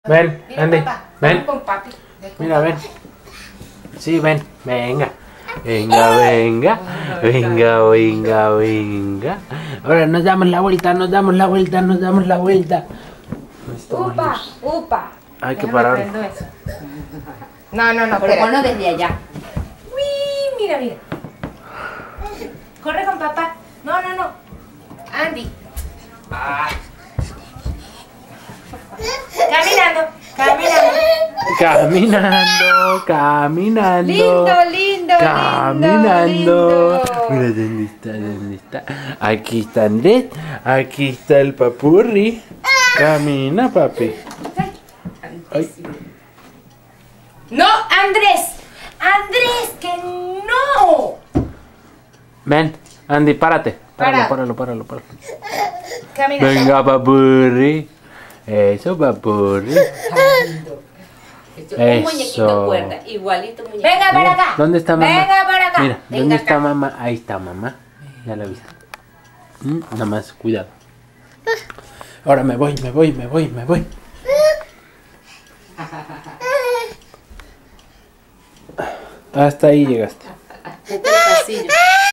Ven, Mira, Andy, papá, ven. ven con papi. Ven con Mira, papá. ven. Sí, ven. Venga. Venga, venga. Venga, venga, venga. Ahora nos damos la vuelta, nos damos la vuelta, nos damos la vuelta. Upa, upa. Hay que Déjame parar. prendo eso. No, no, no, Pero espera. ponlo desde allá. Uy, mira, mira. Corre con papá. No, no, no. Andy. Caminando, caminando. Caminando, caminando. Lindo, lindo, Caminando. lindo, lindo. Mira dónde está, dónde está. Aquí está Andrés. Aquí está el papurri. Camina, papi. Ay. No, Andrés. Andrés, que no. Ven, Andy, párate. Para. Páralo. Camina. Venga, papurri. Eso, papurri. Esto es un muñequito Eso. de cuerda, igualito muñequito. Venga para acá. ¿Dónde está mamá? Venga para acá. Mira, Venga ¿dónde acá. está mamá? Ahí está mamá. Ya la viste. Nada más, cuidado. Ahora me voy. Hasta ahí llegaste. Este es el pasillo.